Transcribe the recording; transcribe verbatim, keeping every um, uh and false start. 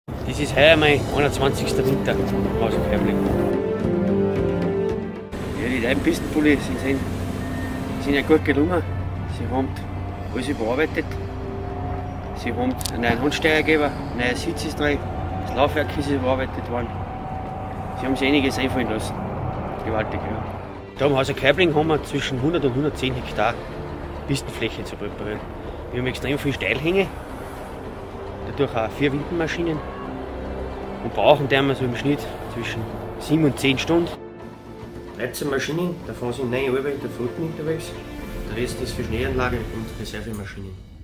Das ist heuer mein einundzwanzigster Winter im Haus Kerbling. Ja, die neuen Pistenpulli sind, sind, sind ja gut gelungen. Sie haben alles überarbeitet. Sie haben einen neuen Handsteuergeber, ein neuer Sitz ist drin, das Laufwerk ist überarbeitet worden. Sie haben sich einiges einfallen lassen. Gewaltig, ja. Da im Haus Kerbling haben wir zwischen hundert und hundertzehn Hektar Pistenfläche zu präparieren. Wir haben extrem viele Steilhänge, dadurch auch vier Windenmaschinen und brauchen wir so im Schnitt zwischen sieben und zehn Stunden. dreizehn Maschinen, davon sind neun Arbeiter in der Flotten unterwegs, der Rest ist für Schneeanlage und Reservemaschinen.